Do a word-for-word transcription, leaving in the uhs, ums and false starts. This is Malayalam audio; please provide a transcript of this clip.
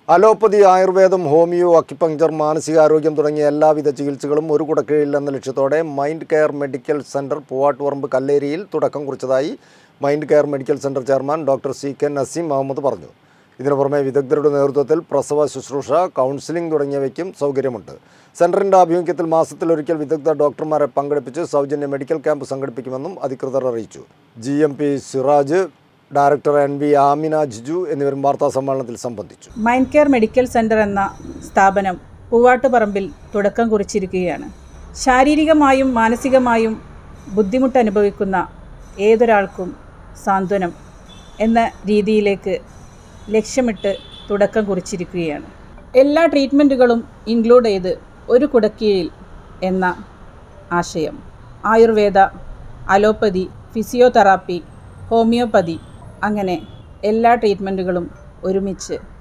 അലോപ്പതി, ആയുർവേദം, ഹോമിയോ, അക്യുപങ്ചർ, മാനസികാരോഗ്യം തുടങ്ങിയ എല്ലാവിധ ചികിത്സകളും ഒരു കുടക്കീഴിൽ എന്ന ലക്ഷ്യത്തോടെ mind care medical centre Poovattuparamba കല്ലേരിയിൽ തുടക്കം കുറിച്ചതായി mind care medical centre chairman doctor C K Naseem Ahmed പറഞ്ഞു. ഇതിനു പുറമെ വിദഗ്ധരുടെ നേതൃത്വത്തിൽ പ്രസവ ശുശ്രൂഷ, കൗൺസിലിംഗ് തുടങ്ങിയവയ്ക്കും സൗകര്യമുണ്ട്. സെന്ററിന്റെ ആഭിമുഖ്യത്തിൽ മാസത്തിലൊരിക്കൽ വിദഗ്ധ ഡോക്ടർമാരെ പങ്കെടുപ്പിച്ച് സൗജന്യ മെഡിക്കൽ ക്യാമ്പ് സംഘടിപ്പിക്കുമെന്നും അധികൃതർ അറിയിച്ചു. G M P Siraj, director N V Amina Jiju എന്നിവരും വാർത്താ സമ്മേളനത്തിൽ സംബന്ധിച്ചു. മൈൻഡ് കെയർ മെഡിക്കൽ സെന്റർ എന്ന സ്ഥാപനം പൂവാട്ടുപറമ്പിൽ തുടക്കം കുറിച്ചിരിക്കുകയാണ്. ശാരീരികമായും മാനസികമായും ബുദ്ധിമുട്ട് അനുഭവിക്കുന്ന ഏതൊരാൾക്കും സാന്ത്വനം എന്ന രീതിയിലേക്ക് ലക്ഷ്യമിട്ട് തുടക്കം കുറിച്ചിരിക്കുകയാണ്. എല്ലാ ട്രീറ്റ്മെൻറ്റുകളും ഇൻക്ലൂഡ് ചെയ്ത് ഒരു കുടക്കീഴിൽ എന്ന ആശയം ആയുർവേദ, അലോപ്പതി, ഫിസിയോതെറാപ്പി, ഹോമിയോപ്പതി അങ്ങനെ എല്ലാ ട്രീറ്റ്മെൻറ്റുകളും ഒരുമിച്ച്